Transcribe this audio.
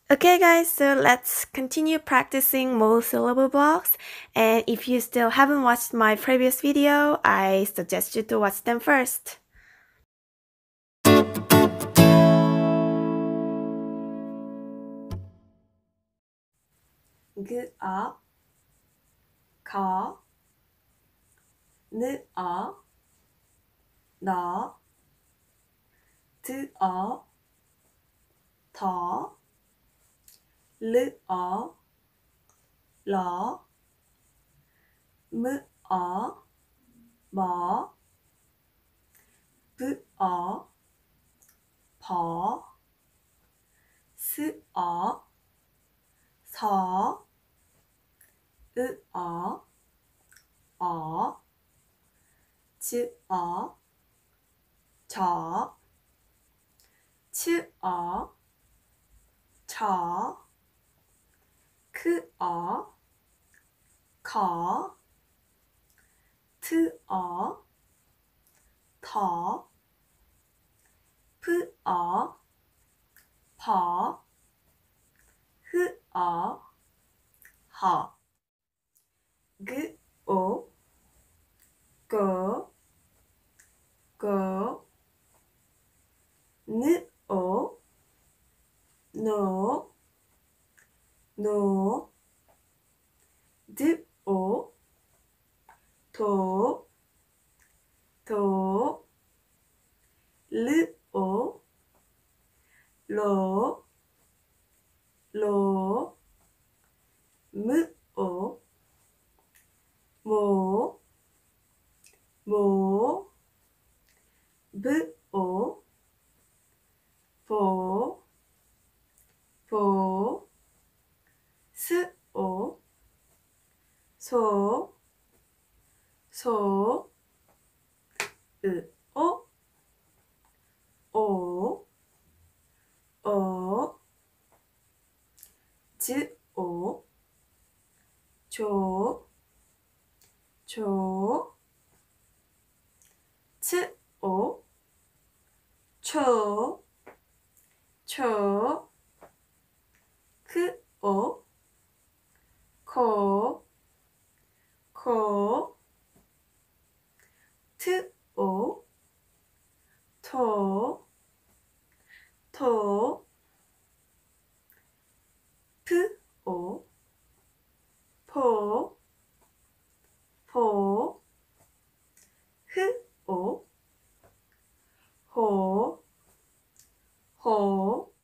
Okay guys, so let's continue practicing more syllable blocks, and if you still haven't watched my previous video, I suggest you to watch them first. 그어, 거, 느어, 너, 드어, 더, 르어, 러, 무어, 뭐, 부어, 버, 스어, 서, 으어, 어, 즈어, 저, 츠어, 저, 크어, 거, 트어, 더, 프어, 버, 흐어, 허, 그오, 고, 고, 느오, 노, 노, 드오, 도, 도, 르오, 로, 로, 무오, 모, 모, 부오, 보, 보, 스오, 소, 소, 으오, 오, 오, 즈오, 조, 조, 츠오, 초, 초, 크오, 코, 코, 트오, 토, 토, 프오, 포, 포, 흐오, 호, 호,